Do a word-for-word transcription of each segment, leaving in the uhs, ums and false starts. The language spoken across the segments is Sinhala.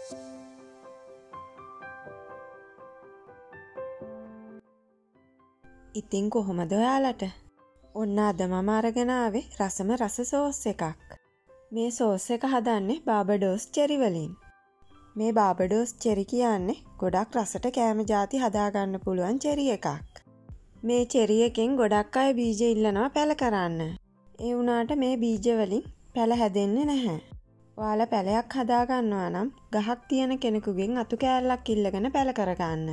ඉතින් කොහොමද ඔයාලට? ඔන්න අද මම අරගෙන ආවේ රසම රස සෝස් එකක්. මේ සෝස් එක හදන්නේ බාබඩෝස් චෙරි වලින්. මේ බාබඩෝස් චෙරි කියන්නේ ගොඩක් රසට කෑම ಜಾති හදාගන්න පුළුවන් චෙරි එකක්. මේ චෙරි එකෙන් ගොඩක් අය බීජ ඉල්ලනවා පැල කරන්න. ඒ වුණාට මේ බීජ වලින් පැල හැදෙන්නේ නැහැ. ඔයාලා පැලයක් හදාගන්නවා නම් ගහක් තියෙන කෙනෙකුගෙන් අතු කෑල්ලක් ඉල්ලගෙන පැල කරගන්න.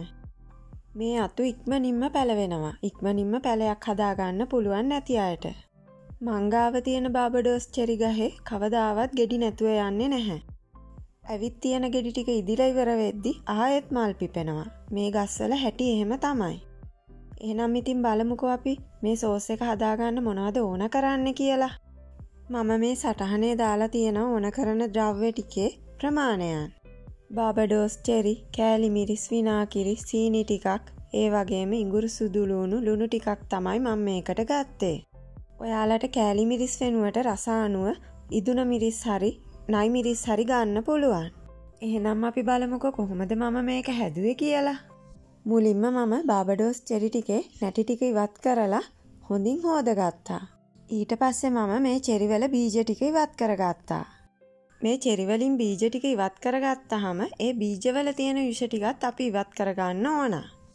මේ අතු ඉක්මනින්ම පැලවෙනවා. ඉක්මනින්ම පැලයක් හදාගන්න පුළුවන් නැති අයට. මංගාව තියෙන බාබඩෝස් චෙරි ගහේ කවදාවත් ගෙඩි නැතුව යන්නේ නැහැ. ඇවිත් තියෙන ගෙඩි ටික ඉදිලා ඉවර වෙද්දි ආයෙත් මල් පිපෙනවා. මේ ගස්වල හැටි එහෙම තමයි. එහෙනම් ඉතින් බලමුකෝ අපි මේ සෝස් එක හදාගන්න මොනවද ඕන කරන්න කියලා. මම මේ සටහනේ දාලා තියෙන ඕන කරන ද්‍රව්‍ය ටිකේ ප්‍රමාණයන්. බාබඩෝස් චෙරි, කෑලි මිරිස්, විනාගිරි, සීනි ටිකක්, ඒ වගේම ඉඟුරු සුදු ලුණු ලුණු ටිකක් තමයි මම මේකට ගත්තේ. ඔයාලට කෑලි මිරිස් වෙනුවට රස අනුව ඉදුණ මිරිස් හරි, නයි මිරිස් හරි ගන්න පුළුවන්. එහෙනම් අපි බලමුකෝ කොහොමද මම මේක හැදුවේ කියලා. මුලින්ම මම බාබඩෝස් චෙරි ටිකේ නැටි ටික ඉවත් කරලා හොඳින් හොදගත්තා. ඊට පස්සේ මම මේ චෙරි වල බීජ ටික ඉවත් කරගත්තා. මේ චෙරි වලින් බීජ ටික ඉවත් කරගත්තාම ඒ බීජවල තියෙන විෂ ටිකත් අපි ඉවත් කරගන්න ඕන.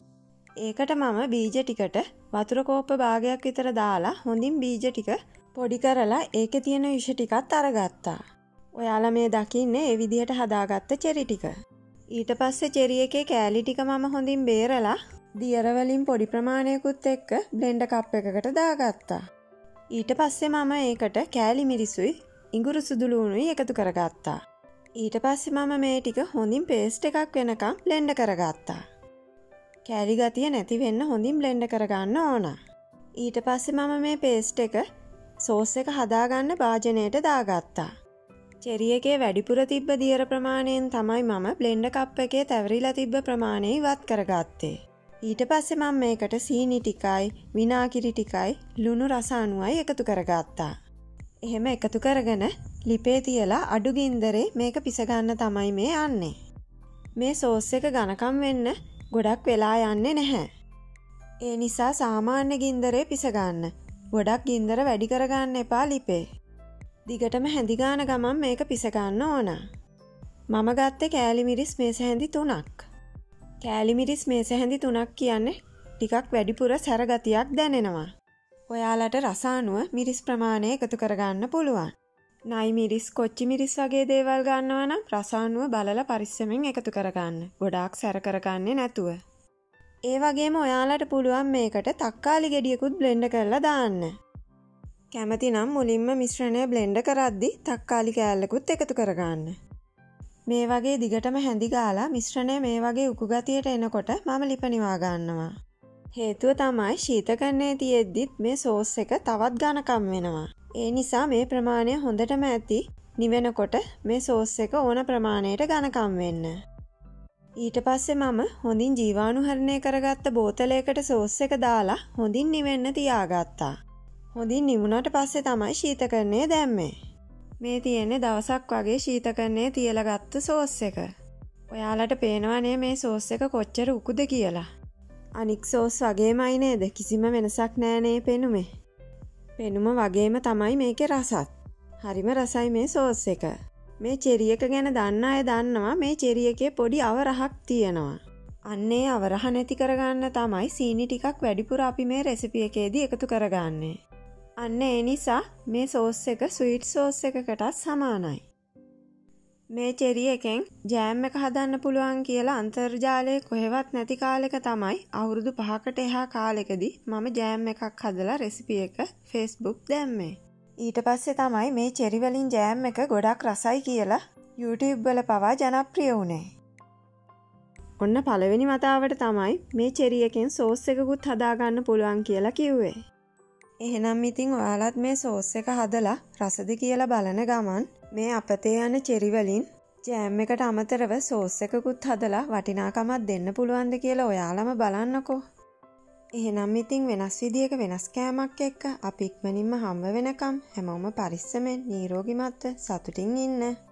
ඒකට මම බීජ ටිකට වතුර කෝප්ප භාගයක් විතර දාලා හොඳින් බීජ ටික පොඩි කරලා ඒකේ තියෙන විෂ ටිකත් අරගත්තා. ඔයාලා මේ දකින්නේ ඒ විදිහට හදාගත්ත චෙරි ටික. ඊට පස්සේ චෙරි එකේ කෑලි ටික මම හොඳින් බේරලා දියර වලින් පොඩි ප්‍රමාණයකුත් එක්ක බ්ලෙන්ඩර් කප් එකකට දාගත්තා. ඊට පස්සේ මම ඒකට කෑලි මිරිසුයි ඉඟුරු සුදු ලුණුයි එකතු කරගත්තා. ඊට පස්සේ මම මේ ටික හොඳින් පේස්ට් එකක් වෙනකම් බ්ලෙන්ඩ් කරගත්තා. කෑලි ගතිය නැති වෙන්න හොඳින් බ්ලෙන්ඩ් කරගන්න ඕන. ඊට පස්සේ මම මේ පේස්ට් එක සෝස් එක හදාගන්න භාජනයට දාගත්තා. චෙරි එකේ වැඩිපුර තිබ්බ දියර ප්‍රමාණයෙන් තමයි මම බ්ලෙන්ඩර් කප් එකේ තැවරිලා තිබ්බ ප්‍රමාණය ඉවත් කරගත්තේ. ඊට පස්සේ මම මේකට සීනි ටිකයි, විනාගිරි ටිකයි, ලුණු රස අණුවයි එකතු කරගත්තා. එහෙම එකතු කරගෙන ලිපේ තියලා අඩු ගින්දරේ මේක පිසගන්න තමයි මේ යන්නේ. මේ සෝස් එක ඝනකම් වෙන්න ගොඩක් වෙලා යන්නේ නැහැ. ඒ නිසා සාමාන්‍ය ගින්දරේ පිසගන්න. ගොඩක් ගින්දර වැඩි කරගන්න එපා ලිපේ. දිගටම හැඳි ගාන ගමන් මේක පිසගන්න ඕන. මම ගත්තේ කෑලි මිරිස් මේස හැඳි තුනක්. කෑලි මිරිස් මේස හැඳි තුනක් කියන්නේ ටිකක් වැඩිපුර සැර ගතියක් දැනෙනවා. ඔයාලට රස අනුව මිරිස් ප්‍රමාණය එකතු කරගන්න පුළුවන්. නයි මිරිස්, කොච්චි මිරිස් වගේ දේවල් ගන්නවා නම් රස අනුව බලලා පරිස්සමෙන් එකතු කරගන්න. ගොඩාක් සැර කරගන්නේ නැතුව. ඒ වගේම ඔයාලට පුළුවන් මේකට තක්කාලි ගෙඩියකුත් බ්ලෙන්ඩ් කරලා දාන්න. කැමති නම් මුලින්ම මිශ්‍රණය බ්ලෙන්ඩ් කරද්දි තක්කාලි කෑල්ලකුත් එකතු කරගන්න. මේ වගේ දිගටම හැඳි ගාලා මිශ්‍රණය මේ වගේ උකු ගතියට එනකොට මම ලිප නිවා ගන්නවා. හේතුව තමයි ශීතකරණයේ තියෙද්දිත් මේ සෝස් එක තවත් ඝනකම් වෙනවා. ඒ නිසා මේ ප්‍රමාණය හොඳටම ඇති නිවෙනකොට මේ සෝස් එක ඕන ප්‍රමාණයට ඝනකම් වෙන්න. ඊට පස්සේ මම හොඳින් ජීවාණුහරණය කරගත්ත බෝතලයකට සෝස් එක දාලා හොඳින් නිවෙන්න තියාගත්තා. හොඳින් නිවුණාට පස්සේ තමයි ශීතකරණයේ දැම්මේ. මේ තියෙන්නේ දවසක් වගේ ශීතකරණයේ තියලා ගත්ත සෝස් එක. ඔයාලට පේනවනේ මේ සෝස් එක කොච්චර උකුද කියලා. අනික් සෝස් වගේමයි නේද? කිසිම වෙනසක් නෑනේ පෙනුමේ. පෙනුම වගේම තමයි මේකේ රසත්. හරිම රසයි මේ සෝස් එක. මේ චෙරි එක ගැන දන්න අය දන්නවා මේ චෙරි එකේ පොඩි අවරහක් තියෙනවා. අන්නේ අවරහ නැති කරගන්න තමයි සීනි ටිකක් වැඩිපුර අපි මේ රෙසිපි එකේදී එකතු කරගන්නේ. අන්න ඒ නිසා මේ සෝස් එක ස්වීට් සෝස් එකකටත් සමානයි. මේ චෙරි එකෙන් ජෑම් එක හදන්න පුළුවන් කියලා අන්තර්ජාලයේ කොහෙවත් නැති කාලෙක තමයි අවුරුදු පහකට එහා කාලෙකදී මම ජෑම් එකක් හදලා රෙසිපි එක Facebook දැම්මේ. ඊට පස්සේ තමයි මේ චෙරි වලින් ජෑම් එක ගොඩක් රසයි කියලා YouTube වල පවා ජනප්‍රිය වුණේ. ඔන්න පළවෙනි වතාවට තමයි මේ චෙරි එකෙන් සෝස් එකකුත් හදාගන්න පුළුවන් කියලා කිව්වේ. එහෙනම් ඉතින් ඔයාලත් මේ සෝස් එක හදලා රසද කියලා බලන ගමන් මේ අපතේ යන චෙරි වලින් ජෑම් එකට අමතරව සෝස් එකකුත් හදලා වටිනාකමක් දෙන්න පුළුවන්ද කියලා ඔයාලම බලන්නකෝ. එහෙනම් ඉතින් වෙනස් විදියක වෙනස් කෑමක් එක්ක අපි ඉක්මනින්ම හම්බ වෙනකම් හැමෝම පරිස්සමෙන් නිරෝගීමත්ව සතුටින් ඉන්න.